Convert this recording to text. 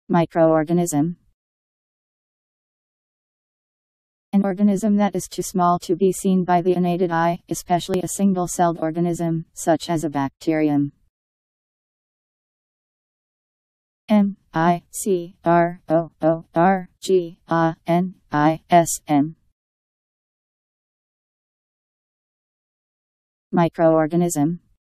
Microorganism. An organism that is too small to be seen by the unaided eye, especially a single-celled organism, such as a bacterium. Microorganism. Microorganism.